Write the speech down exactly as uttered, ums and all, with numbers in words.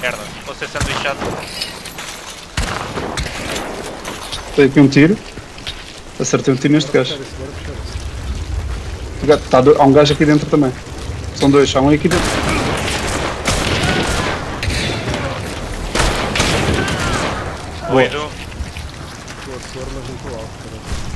Merda, vou ser sanduichado. Tem aqui um tiro. Acertei um tiro neste gajo. Tá, há um gajo aqui dentro também. São dois, há um aqui dentro. Doido. Estou a sor, mas não estou alto.